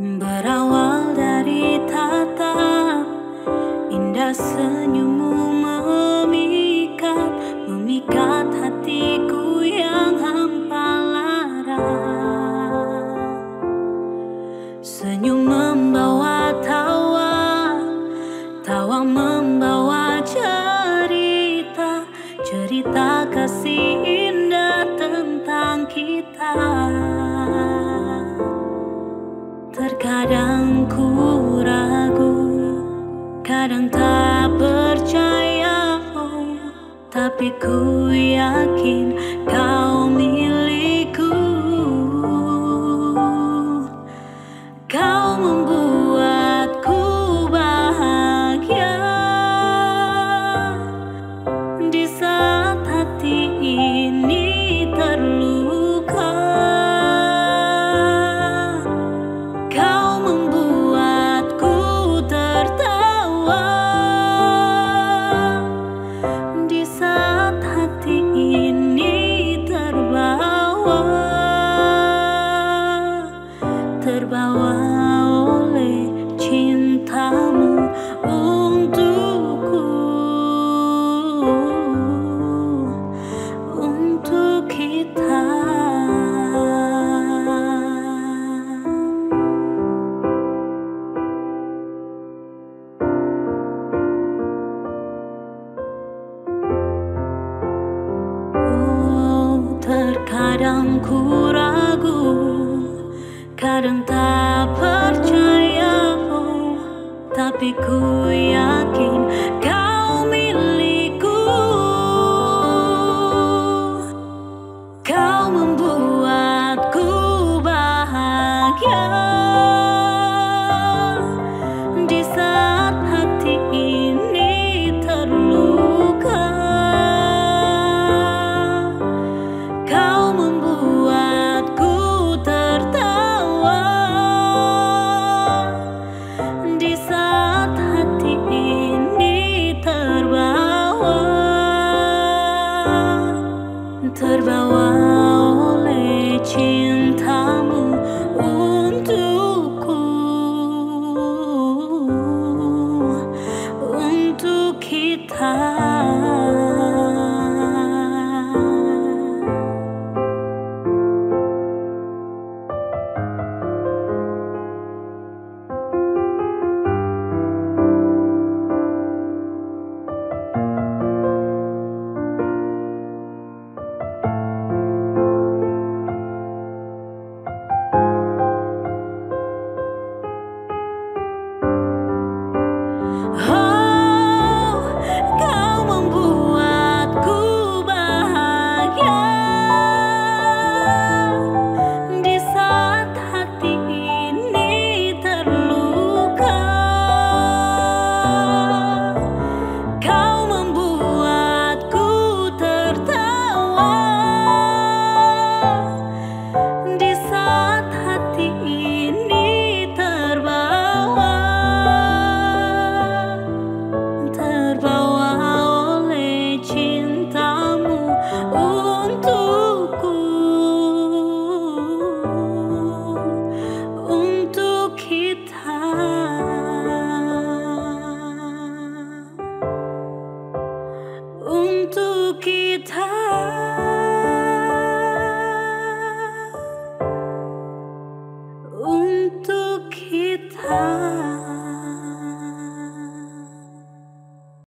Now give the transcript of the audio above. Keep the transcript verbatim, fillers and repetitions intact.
Berawal dari tatap indah senyummu memikat, memikat hatiku yang hampa lara. Senyum membawa tawa, tawa membawa cerita, cerita kasih indah tentang kita. Terkadang ku ragu, kadang tak percaya, oh, tapi ku yakin kau milikku. Kau membuatku bahagia di saat hati ini terluka. Kau membuatku tertawa di saat hati ini terbawa, terbawa oleh cintamu untukku, untuk kita. Terkadang ku ragu, kadang tak percaya, oh, tapi ku yakin kau milikku. Kau membuatku bahagia di saat hati ini terluka. Kau membuatku tertawa di saat hati ini terbawa, terbawa oleh cintamu untukku, untuk kita. Oh, kau membuatku bahagia di saat hati ini terluka. Kau membuatku tertawa di saat hati ini terbawa, terbawa oleh cintamu untukku, untuk kita. Untuk kita, untuk kita.